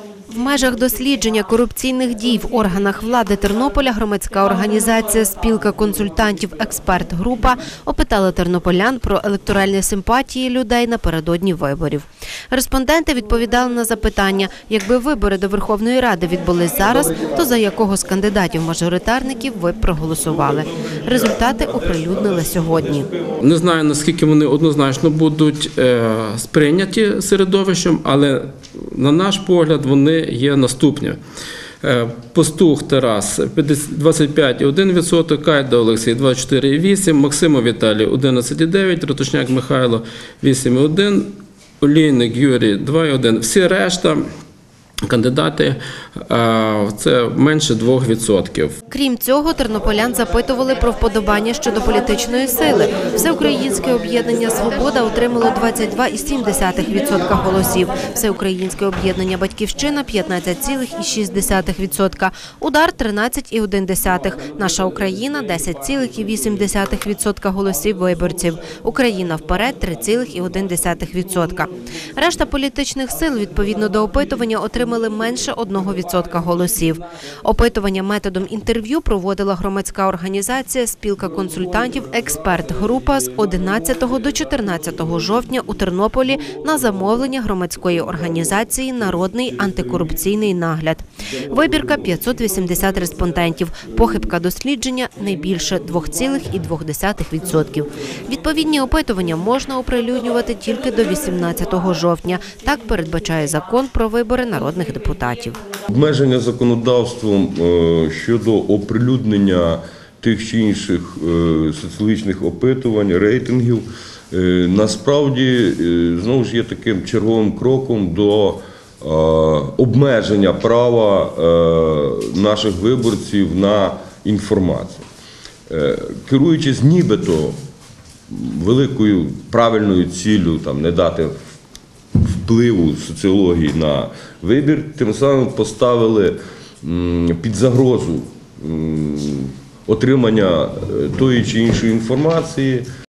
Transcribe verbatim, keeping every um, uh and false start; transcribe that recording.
В межах дослідження корупційних дій в органах влади Тернополя громадська організація «Спілка консультантів Експерт-група» опитала тернополян про електоральні симпатії людей напередодні виборів. Респонденти відповідали на запитання, якби вибори до Верховної Ради відбулись зараз, то за якого з кандидатів-мажоритарників ви б проголосували. Результати оприлюднили сьогодні. Не знаю, наскільки вони однозначно будуть сприйняті середовищем, але на наш погляд вони є наступні. Пастух Тарас – двадцять п'ять цілих один відсоток, Кайда Олексій – двадцять чотири цілих вісім відсотка, Максимов Віталій – одинадцять цілих дев'ять відсотка, Ратушняк Михайло – вісім цілих один відсоток, Олійник Юрій – два цілих один відсотка. Всі решта кандидати – це менше двох відсотків. Крім цього, тернополян запитували про вподобання щодо політичної сили. Всеукраїнське об'єднання «Свобода» отримало двадцять два цілих сім десятих відсотка голосів, Всеукраїнське об'єднання «Батьківщина» – п'ятнадцять цілих шість десятих відсотка, «Удар» – тринадцять цілих один десятих, «Наша Україна» – десять цілих вісім десятих відсотка голосів виборців, «Україна вперед» – три цілих один десятих відсотка. Решта політичних сил, відповідно до опитування, отримали менше одного відсотка голосів. Опитування методом інтерв'ю проводила громадська організація «Спілка консультантів Експерт-група» з одинадцятого до чотирнадцятого жовтня у Тернополі на замовлення громадської організації «Народний антикорупційний нагляд». Вибірка – п'ятсот вісімдесят респондентів. Похибка дослідження – не більше двох цілих двох десятих відсотка. Відповідні опитування можна оприлюднювати тільки до вісімнадцятого жовтня. Так передбачає закон про вибори народних депутатів. Обмеження законодавством щодо оприлюднення тих чи інших соціологічних опитувань, рейтингів, насправді, знову ж є таким черговим кроком до обмеження права наших виборців на інформацію. Керуючись нібито великою правильною ціллю там, не дати впливу соціології на вибір, тим самим поставили під загрозу отримання тої чи іншої інформації.